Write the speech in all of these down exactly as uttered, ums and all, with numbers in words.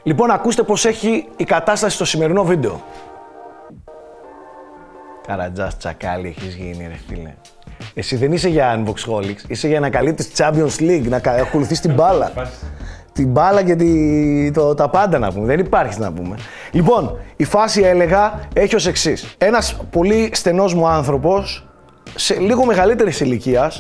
Λοιπόν, ακούστε πώς έχει η κατάσταση στο σημερινό βίντεο. Καρατζάς τσακάλι έχεις γίνει, ρε φίλε. Εσύ δεν είσαι για Unboxholics, είσαι για να καλύπτεις Champions League, να ακολουθείς την μπάλα. Την μπάλα και τη, το, τα πάντα να πούμε, δεν υπάρχει να πούμε. Λοιπόν, η φάση έλεγα έχει ως εξής. Ένας πολύ στενός μου άνθρωπος, σε λίγο μεγαλύτερης ηλικίας,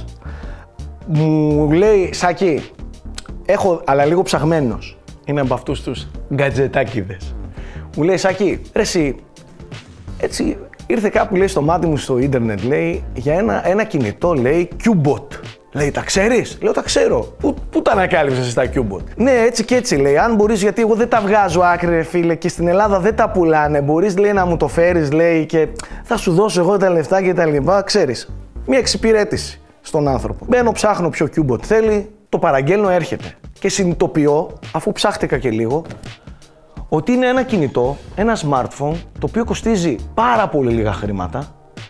μου λέει Σάκη, έχω, αλλά λίγο ψαγμένος, είναι από αυτούς τους γκατζετάκιδες. Μου λέει Σάκη, ρε εσύ, έτσι ήρθε κάπου λέει στο μάτι μου στο ίντερνετ, λέει, για ένα, ένα κινητό, λέει, Cubot. Λέει, τα ξέρεις? Λέω, τα ξέρω. Πού, πού τα ανακάλυψες στα Cubot? Ναι, έτσι και έτσι, λέει, αν μπορείς, γιατί εγώ δεν τα βγάζω άκρη, ρε φίλε, και στην Ελλάδα δεν τα πουλάνε. Μπορείς, λέει, να μου το φέρεις, λέει, και θα σου δώσω εγώ τα λεφτά και τα λοιπά. Ξέρεις, μια εξυπηρέτηση στον άνθρωπο. Μπαίνω, ψάχνω ποιο Cubot θέλει, το παραγγέλνω, έρχεται. Και συνειδητοποιώ, αφού ψάχτηκα και λίγο, ότι είναι ένα κινητό, ένα smartphone, το οποίο κοστίζει πάρα πολύ λίγα χρήματα,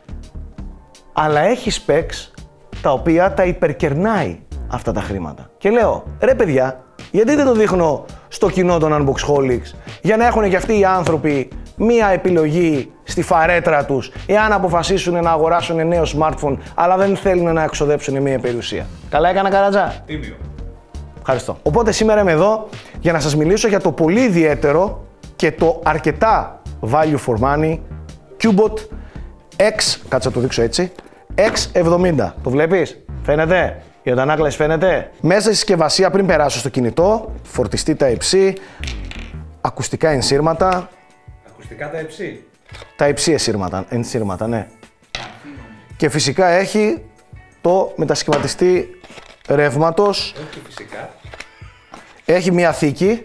αλλά έχει specs τα οποία τα υπερκερνάει αυτά τα χρήματα. Και λέω, ρε παιδιά, γιατί δεν το δείχνω στο κοινό των Unboxholics, για να έχουν και αυτοί οι άνθρωποι μία επιλογή στη φαρέτρα τους, εάν αποφασίσουν να αγοράσουν νέο smartphone, αλλά δεν θέλουν να εξοδέψουν μία περιουσία. Καλά έκανα, Καρατζά? Τίμιο. Ευχαριστώ. Οπότε σήμερα είμαι εδώ για να σας μιλήσω για το πολύ ιδιαίτερο και το αρκετά value for money Cubot X, κάτσε να το δείξω έτσι, εξ εβδομήντα. Το βλέπεις? Φαίνεται? Η αντανάκλαση φαίνεται? Μέσα στη συσκευασία, πριν περάσω στο κινητό, φορτιστή Type-C, ακουστικά ενσύρματα. Ακουστικά Type-C. Type-C ενσύρματα, ενσύρματα, ναι. Και φυσικά έχει το μετασχηματιστή ρεύματος. Όχι φυσικά. Έχει μία θήκη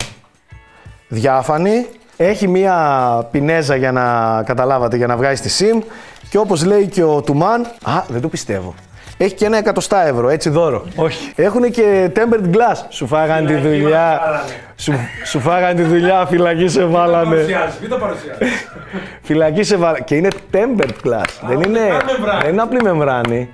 διάφανη. Έχει μία πινέζα για να καταλάβατε, για να βγάζει τη SIM. Και όπως λέει και ο Τουμάν, α, δεν το πιστεύω. Έχει και ένα εκατοστά ευρώ, έτσι δώρο. Όχι. Έχουν και tempered glass. Σου φάγανε τη δουλειά. Σου, σου φάγανε τη δουλειά, φυλακή σε βάλανε. Μην το παρουσιάζεις. Φυλακή σε βάλανε. Και είναι tempered glass. Δεν είναι, δεν είναι απλή μεμβράνη.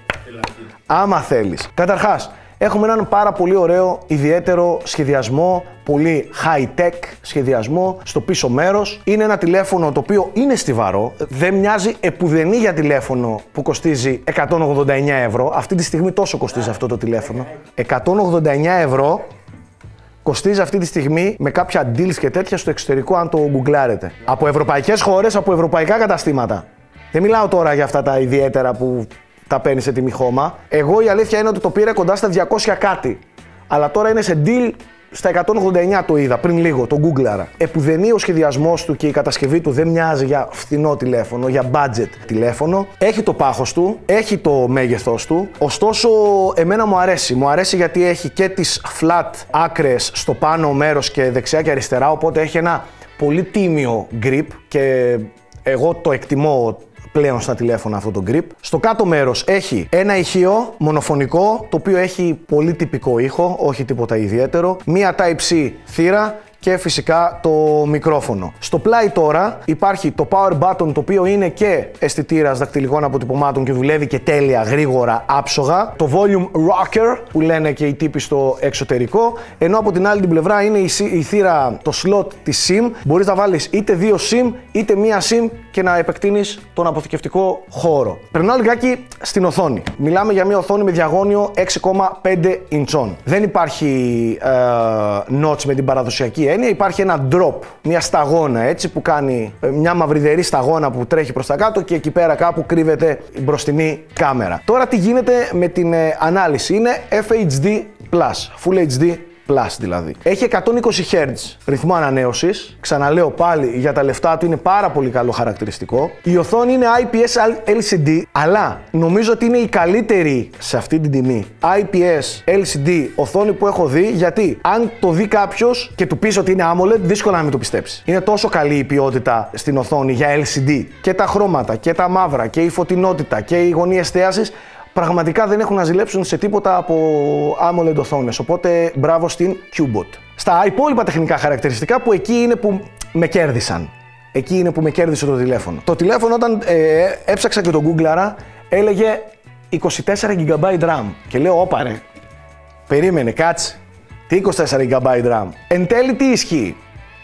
Άμα θέλεις. Καταρχάς, έχουμε έναν πάρα πολύ ωραίο, ιδιαίτερο σχεδιασμό, πολύ high-tech σχεδιασμό στο πίσω μέρος. Είναι ένα τηλέφωνο το οποίο είναι στιβαρό, δεν μοιάζει επουδενή για τηλέφωνο που κοστίζει εκατόν ογδόντα εννέα ευρώ. Αυτή τη στιγμή τόσο κοστίζει αυτό το τηλέφωνο. εκατόν ογδόντα εννέα ευρώ κοστίζει αυτή τη στιγμή με κάποια deals και τέτοια στο εξωτερικό, αν το γκουγκλάρετε. Από ευρωπαϊκές χώρες, από ευρωπαϊκά καταστήματα. Δεν μιλάω τώρα για αυτά τα ιδιαίτερα που τα παίρνει σε τιμή χώμα. Εγώ η αλήθεια είναι ότι το πήρα κοντά στα διακόσια κάτι. Αλλά τώρα είναι σε deal στα εκατόν ογδόντα εννέα, το είδα πριν λίγο, το γκούγκλαρα. Επουδενή ο σχεδιασμός του και η κατασκευή του δεν μοιάζει για φθηνό τηλέφωνο, για budget τηλέφωνο. Έχει το πάχος του, έχει το μέγεθός του. Ωστόσο, εμένα μου αρέσει. Μου αρέσει γιατί έχει και τις flat άκρες στο πάνω μέρος και δεξιά και αριστερά. Οπότε έχει ένα πολύ τίμιο grip και εγώ το εκτιμώ πλέον στα τηλέφωνα αυτό το grip. Στο κάτω μέρος έχει ένα ηχείο μονοφωνικό, το οποίο έχει πολύ τυπικό ήχο, όχι τίποτα ιδιαίτερο. Μία Type-C θύρα και φυσικά το μικρόφωνο. Στο πλάι τώρα υπάρχει το power button, το οποίο είναι και αισθητήρας δακτυλικών αποτυπωμάτων και δουλεύει και τέλεια, γρήγορα, άψογα. Το volume rocker που λένε και οι τύποι στο εξωτερικό. Ενώ από την άλλη την πλευρά είναι η, η θύρα, το slot της SIM. Μπορείς να βάλεις είτε δύο SIM είτε μία SIM και να επεκτείνεις τον αποθηκευτικό χώρο. Περνάω λιγάκι στην οθόνη. Μιλάμε για μια οθόνη με διαγώνιο έξι κόμμα πέντε ιντσών. Δεν υπάρχει ε, notch με την παραδοσιακή έννοια, υπάρχει ένα drop, μια σταγόνα έτσι που κάνει, μια μαυριδερή σταγόνα που τρέχει προς τα κάτω και εκεί πέρα κάπου κρύβεται η μπροστινή κάμερα. Τώρα τι γίνεται με την ε, ανάλυση? Είναι εφ έιτς ντι Plus, Full έιτς ντι Plus δηλαδή. Έχει εκατόν είκοσι χερτζ ρυθμό ανανέωσης. Ξαναλέω πάλι, για τα λεφτά του είναι πάρα πολύ καλό χαρακτηριστικό. Η οθόνη είναι άι πι ες ελ σι ντι, αλλά νομίζω ότι είναι η καλύτερη σε αυτή την τιμή άι πι ες ελ σι ντι οθόνη που έχω δει, γιατί αν το δει κάποιος και του πεις ότι είναι AMOLED, δύσκολα να μην το πιστέψει. Είναι τόσο καλή η ποιότητα στην οθόνη για ελ σι ντι. Και τα χρώματα και τα μαύρα και η φωτεινότητα και η γωνία εστίασης πραγματικά δεν έχουν να ζηλέψουν σε τίποτα από AMOLED οθόνες, οπότε μπράβο στην Cubot. Στα υπόλοιπα τεχνικά χαρακτηριστικά που εκεί είναι που με κέρδισαν. Εκεί είναι που με κέρδισε το τηλέφωνο. Το τηλέφωνο όταν ε, έψαξα και το γκούγκλαρα έλεγε είκοσι τέσσερα τζι μπι RAM και λέω όπα ρε, περίμενε κάτσε, τι είκοσι τέσσερα τζι μπι RAM. Εν τέλει τι ισχύει?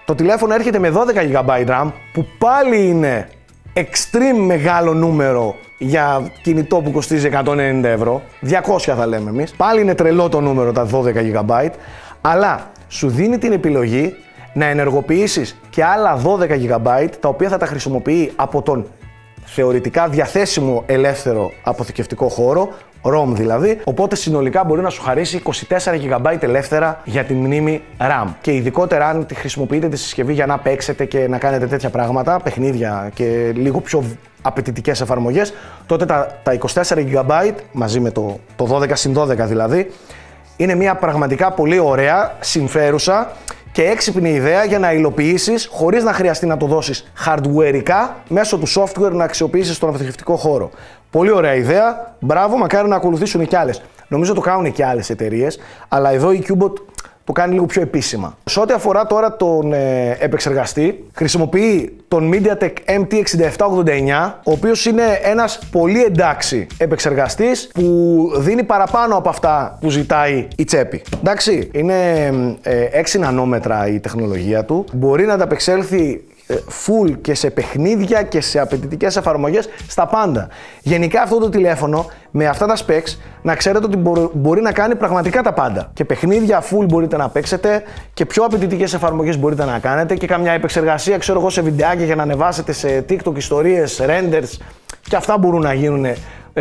Το τηλέφωνο έρχεται με δώδεκα τζι μπι RAM, που πάλι είναι extreme μεγάλο νούμερο για κινητό που κοστίζει εκατόν ενενήντα ευρώ, διακόσια θα λέμε εμείς. Πάλι είναι τρελό το νούμερο τα δώδεκα τζι μπι, αλλά σου δίνει την επιλογή να ενεργοποιήσεις και άλλα δώδεκα τζι μπι, τα οποία θα τα χρησιμοποιεί από τον θεωρητικά διαθέσιμο ελεύθερο αποθηκευτικό χώρο, ROM δηλαδή, οπότε συνολικά μπορεί να σου χαρίσει είκοσι τέσσερα τζι μπι ελεύθερα για τη μνήμη RAM. Και ειδικότερα αν τη χρησιμοποιείτε τη συσκευή για να παίξετε και να κάνετε τέτοια πράγματα, παιχνίδια και λίγο πιο απαιτητικές εφαρμογές, τότε τα, τα είκοσι τέσσερα τζι μπι μαζί με το, το δώδεκα συν δώδεκα δηλαδή, είναι μια πραγματικά πολύ ωραία, συμφέρουσα και έξυπνη ιδέα για να υλοποιήσεις χωρίς να χρειαστεί να το δώσεις hardwareικά μέσω του software να αξιοποιήσεις τον αποθηκευτικό χώρο. Πολύ ωραία ιδέα, μπράβο, μακάρι να ακολουθήσουν και άλλες. Νομίζω το κάνουν και άλλες εταιρείες, αλλά εδώ η CubeBot το κάνει λίγο πιο επίσημα. Σε ό,τι αφορά τώρα τον ε, επεξεργαστή, χρησιμοποιεί τον MediaTek εμ τι εξήντα επτά ογδόντα εννιά, ο οποίος είναι ένας πολύ εντάξει επεξεργαστής που δίνει παραπάνω από αυτά που ζητάει η τσέπη. Εντάξει, είναι ε, έξι νανόμετρα η τεχνολογία του, μπορεί να ανταπεξέλθει full και σε παιχνίδια και σε απαιτητικές εφαρμογές στα πάντα. Γενικά αυτό το τηλέφωνο με αυτά τα specs να ξέρετε ότι μπορεί να κάνει πραγματικά τα πάντα. Και παιχνίδια full μπορείτε να παίξετε και πιο απαιτητικές εφαρμογές μπορείτε να κάνετε και καμιά επεξεργασία, ξέρω εγώ, σε βιντεάκια για να ανεβάσετε σε TikTok ιστορίες, renders, και αυτά μπορούν να γίνουν ε,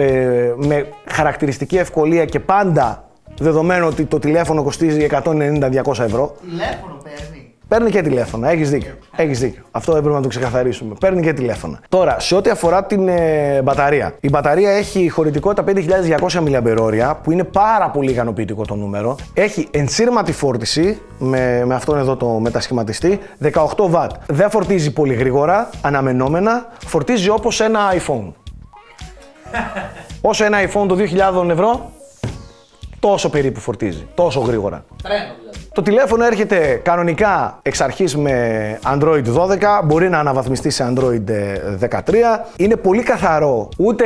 με χαρακτηριστική ευκολία και πάντα δεδομένου ότι το τηλέφωνο κοστίζει εκατόν ενενήντα με διακόσια ευρώ. Τηλέφωνο παίρνει. Παίρνει και τηλέφωνα, έχεις δίκιο. Έχεις δίκιο. Αυτό έπρεπε να το ξεκαθαρίσουμε. Παίρνει και τηλέφωνα. Τώρα, σε ό,τι αφορά την ε, μπαταρία. Η μπαταρία έχει χωρητικότητα πέντε χιλιάδες διακόσια μιλιαμπερόρια, που είναι πάρα πολύ ικανοποιητικό το νούμερο. Έχει ενσύρματη φόρτιση, με, με αυτόν εδώ το μετασχηματιστή, δεκαοκτώ βατ. Δεν φορτίζει πολύ γρήγορα, αναμενόμενα. Φορτίζει όπως ένα iPhone. Όσο ένα iPhone το δύο χιλιάδες ευρώ, τόσο περίπου φορτίζει. Τόσο γρήγορα. Τρένο δηλαδή. Το τηλέφωνο έρχεται κανονικά εξ αρχής με Android δώδεκα, μπορεί να αναβαθμιστεί σε Android δεκατρία. Είναι πολύ καθαρό, ούτε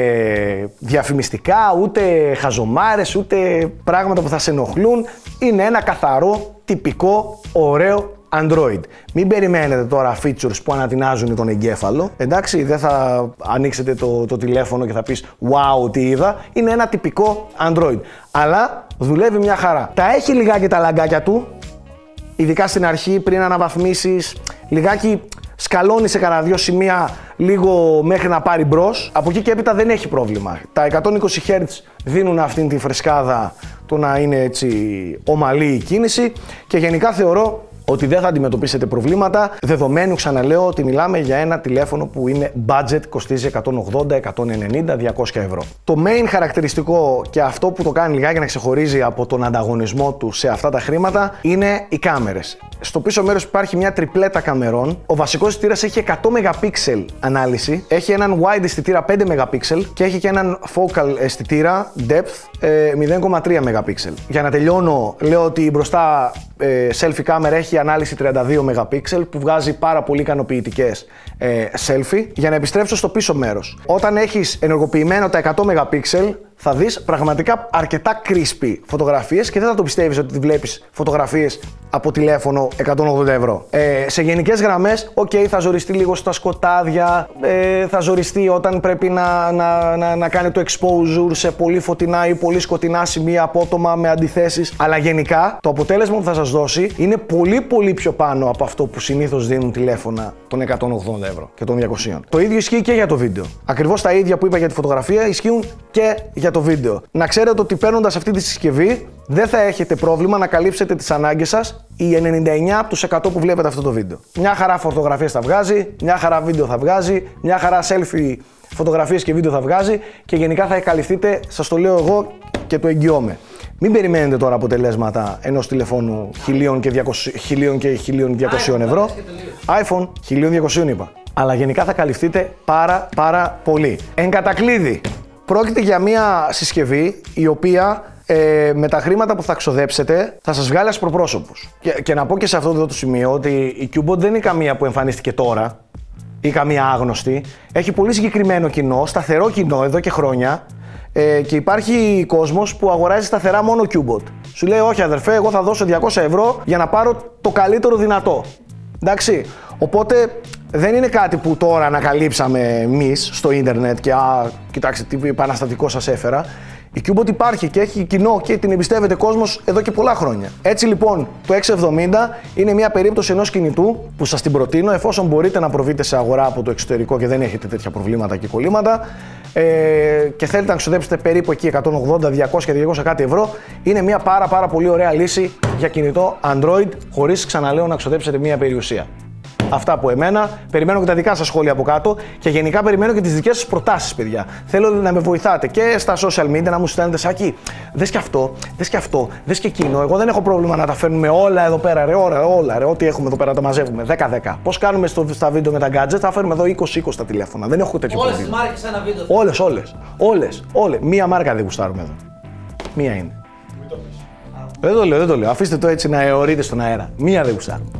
διαφημιστικά, ούτε χαζομάρες, ούτε πράγματα που θα σε ενοχλούν. Είναι ένα καθαρό, τυπικό, ωραίο Android. Μην περιμένετε τώρα features που ανατινάζουν τον εγκέφαλο. Εντάξει, δεν θα ανοίξετε το, το τηλέφωνο και θα πεις wow, τι είδα. Είναι ένα τυπικό Android. Αλλά δουλεύει μια χαρά. Τα έχει λιγάκι τα λαγκάκια του, ειδικά στην αρχή πριν αναβαθμίσεις. Λιγάκι σκαλώνει σε κανένα δύο σημεία λίγο μέχρι να πάρει μπρος. Από εκεί και έπειτα δεν έχει πρόβλημα. Τα εκατόν είκοσι χερτζ δίνουν αυτήν τη φρεσκάδα, το να είναι έτσι ομαλή η κίνηση, και γενικά θεωρώ ότι δεν θα αντιμετωπίσετε προβλήματα, δεδομένου, ξαναλέω, ότι μιλάμε για ένα τηλέφωνο που είναι budget, κοστίζει εκατόν ογδόντα, εκατόν ενενήντα, διακόσια ευρώ. Το main χαρακτηριστικό και αυτό που το κάνει λιγάκι να ξεχωρίζει από τον ανταγωνισμό του σε αυτά τα χρήματα είναι οι κάμερες. Στο πίσω μέρος υπάρχει μια τριπλέτα καμερών. Ο βασικός αισθητήρας έχει εκατό μεγαπίξελ ανάλυση, έχει έναν wide αισθητήρα πέντε μεγαπίξελ και έχει και έναν focal αισθητήρα depth μηδέν κόμμα τρία μεγαπίξελ. Για να τελειώνω, λέω ότι η μπροστά ε, selfie κάμερα έχει ανάλυση τριάντα δύο μεγαπίξελ που βγάζει πάρα πολύ ικανοποιητικές ε, selfie. Για να επιστρέψω στο πίσω μέρος. Όταν έχεις ενεργοποιημένο τα εκατό μεγαπίξελ, θα δεις πραγματικά αρκετά crispy φωτογραφίες και δεν θα το πιστεύεις ότι βλέπεις φωτογραφίες από τηλέφωνο εκατόν ογδόντα ευρώ. Ε, σε γενικές γραμμές, ok, θα ζοριστεί λίγο στα σκοτάδια, ε, θα ζοριστεί όταν πρέπει να, να, να, να κάνει το exposure σε πολύ φωτεινά ή πολύ σκοτεινά σημεία απότομα με αντιθέσεις. Αλλά γενικά το αποτέλεσμα που θα σας δώσει είναι πολύ πολύ πιο πάνω από αυτό που συνήθως δίνουν τηλέφωνα των εκατόν ογδόντα ευρώ και των διακοσίων. Το ίδιο ισχύει και για το βίντεο. Ακριβώς τα ίδια που είπα για τη φωτογραφία ισχύουν και για το βίντεο. Να ξέρετε ότι παίρνοντας αυτή τη συσκευή δεν θα έχετε πρόβλημα να καλύψετε τις ανάγκες σας οι ενενήντα εννιά τοις εκατό που βλέπετε αυτό το βίντεο. Μια χαρά φωτογραφίες θα βγάζει, μια χαρά βίντεο θα βγάζει, μια χαρά selfie φωτογραφίες και βίντεο θα βγάζει και γενικά θα καλυφθείτε, σας το λέω εγώ και το εγγυώμαι. Μην περιμένετε τώρα αποτελέσματα ενός τηλεφώνου χίλια και χίλια διακόσια ευρώ. iPhone χίλια διακόσια είπα. Αλλά γενικά θα καλυφθείτε πάρα πάρα πολύ. Εν κατακλείδη, πρόκειται για μια συσκευή η οποία ε, με τα χρήματα που θα ξοδέψετε θα σας βγάλει ασπροπρόσωπους. Και, και να πω και σε αυτό εδώ το σημείο ότι η CubeBot δεν είναι καμία που εμφανίστηκε τώρα ή καμία άγνωστη. Έχει πολύ συγκεκριμένο κοινό, σταθερό κοινό εδώ και χρόνια. Ε, και υπάρχει κόσμος που αγοράζει σταθερά μόνο CubeBot. Σου λέει όχι αδερφέ, εγώ θα δώσω διακόσια ευρώ για να πάρω το καλύτερο δυνατό. Εντάξει, οπότε δεν είναι κάτι που τώρα ανακαλύψαμε εμείς στο ίντερνετ και α, κοιτάξτε τι επαναστατικό σας έφερα. Η Cubot υπάρχει και έχει κοινό και την εμπιστεύεται κόσμος εδώ και πολλά χρόνια. Έτσι λοιπόν, το εξακόσια εβδομήντα είναι μια περίπτωση ενός κινητού που σας την προτείνω εφόσον μπορείτε να προβείτε σε αγορά από το εξωτερικό και δεν έχετε τέτοια προβλήματα και κολλήματα ε, και θέλετε να ξοδέψετε περίπου εκεί εκατόν ογδόντα, διακόσια, διακόσια κάτι ευρώ. Είναι μια πάρα πάρα πολύ ωραία λύση για κινητό Android χωρίς, ξαναλέω, να ξοδέψετε μια περιουσία. Αυτά από εμένα. Περιμένω και τα δικά σας σχόλια από κάτω και γενικά περιμένω και τις δικές σας προτάσεις, παιδιά. Θέλω να με βοηθάτε και στα social media να μου στέλνετε Σάκη. Δες και αυτό, δες και αυτό, δες και εκείνο. Εγώ δεν έχω πρόβλημα να τα φέρνουμε όλα εδώ πέρα, ρε, όλα, όλα, ρε, ό,τι έχουμε εδώ πέρα τα μαζεύουμε. δέκα δέκα. Πώς κάνουμε στο, στα βίντεο με τα gadgets, θα φέρουμε εδώ είκοσι είκοσι τα τηλέφωνα. Δεν έχω τέτοιο όλες πρόβλημα. Όλες τις μάρκες ένα βίντεο. Όλες, όλες, όλες, όλες. Μία μάρκα δεν γουστάρουμε εδώ. Μία είναι. Δεν το λέω, δεν το λέω. Αφήστε το έτσι να αιωρείτε στον αέρα. Μία δεν γουστάρουμε.